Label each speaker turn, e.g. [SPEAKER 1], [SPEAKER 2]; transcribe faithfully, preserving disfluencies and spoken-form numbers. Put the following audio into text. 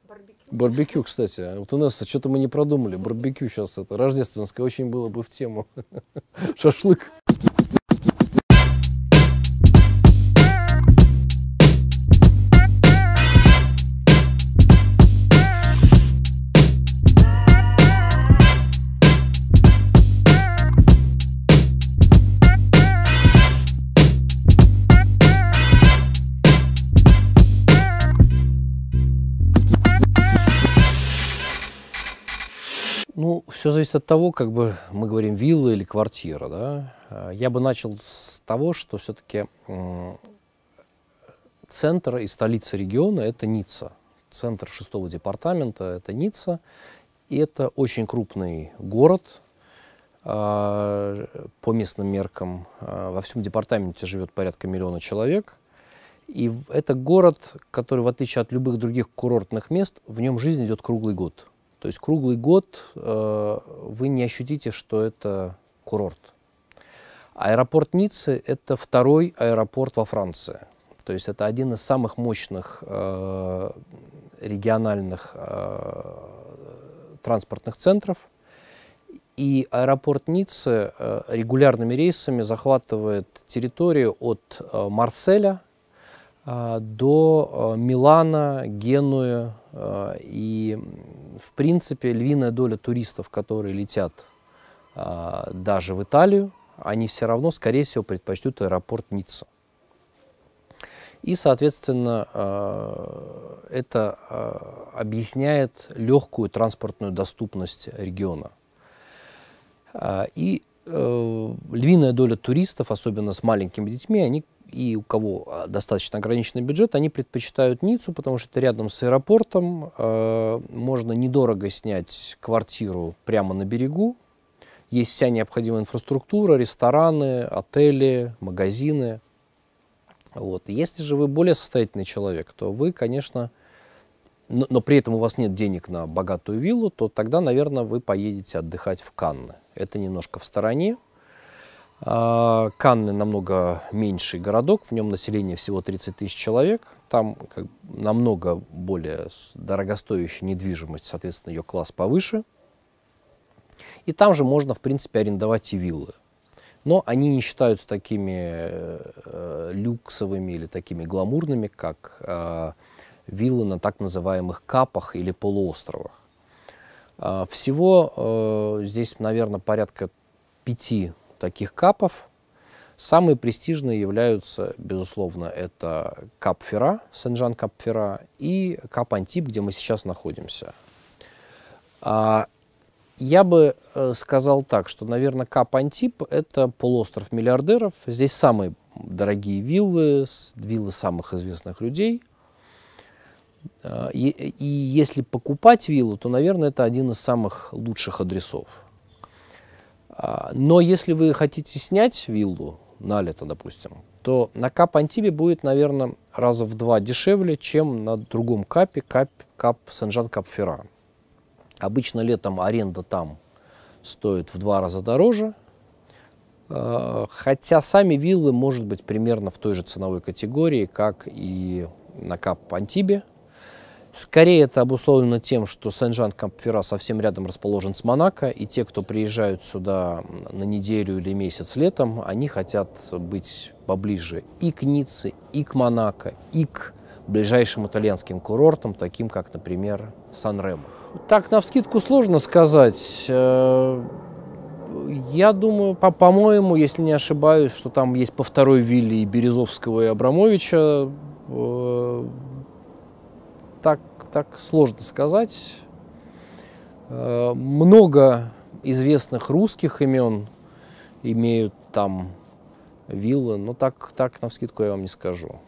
[SPEAKER 1] Барбекю, кстати. Вот, Инесса, что-то мы не продумали. Барбекю сейчас это рождественское очень было бы в тему. Шашлык. Ну, все зависит от того, как бы мы говорим, вилла или квартира, да. Я бы начал с того, что все-таки центр и столица региона – это Ницца. Центр шестого департамента – это Ницца. И это очень крупный город. По местным меркам во всем департаменте живет порядка миллиона человек. И это город, который, в отличие от любых других курортных мест, в нем жизнь идет круглый год. То есть круглый год э, вы не ощутите, что это курорт. Аэропорт Ниццы – это второй аэропорт во Франции. То есть это один из самых мощных э, региональных э, транспортных центров. И аэропорт Ниццы э, регулярными рейсами захватывает территорию от э, Марселя э, до э, Милана, Генуи. Э, и в принципе львиная доля туристов, которые летят э, даже в Италию, они все равно, скорее всего, предпочтут аэропорт Ницца. И, соответственно, э, это э, объясняет легкую транспортную доступность региона. И э, львиная доля туристов, особенно с маленькими детьми, они, и у кого достаточно ограниченный бюджет, они предпочитают Ниццу, потому что это рядом с аэропортом, э, можно недорого снять квартиру прямо на берегу, есть вся необходимая инфраструктура, рестораны, отели, магазины. Вот. Если же вы более состоятельный человек, то вы, конечно, но, но при этом у вас нет денег на богатую виллу, то тогда, наверное, вы поедете отдыхать в Канны. Это немножко в стороне. А, Канны намного меньший городок, в нем население всего тридцать тысяч человек. Там как, намного более дорогостоящая недвижимость, соответственно, ее класс повыше. И там же можно, в принципе, арендовать и виллы. Но они не считаются такими э, люксовыми или такими гламурными, как э, виллы на так называемых капах или полуостровах. Э, всего э, здесь, наверное, порядка пяти таких капов. Самые престижные являются, безусловно, это Кап Ферра, Сен-Жан-Кап Ферра и Кап Антиб, где мы сейчас находимся. А Я бы э, сказал так, что, наверное, Кап Антиб – это полуостров миллиардеров. Здесь самые дорогие виллы, виллы самых известных людей. Э, и, и если покупать виллу, то, наверное, это один из самых лучших адресов. Э, но если вы хотите снять виллу на лето, допустим, то на Кап Антибе будет, наверное, раза в два дешевле, чем на другом капе, кап, кап Сен-Жан-Кап Ферра. Обычно летом аренда там стоит в два раза дороже, хотя сами виллы, может быть, примерно в той же ценовой категории, как и на Кап Антибе. Скорее это обусловлено тем, что Сен-Жан-Кап Ферра совсем рядом расположен с Монако, и те, кто приезжают сюда на неделю или месяц летом, они хотят быть поближе и к Ницце, и к Монако, и к ближайшим итальянским курортам, таким как, например, Сан-Ремо. Так, навскидку сложно сказать. Я думаю, по-моему, если не ошибаюсь, что там есть по второй вилле и Березовского, и Абрамовича. Так, так сложно сказать. Много известных русских имен имеют там виллы, но так, так навскидку я вам не скажу.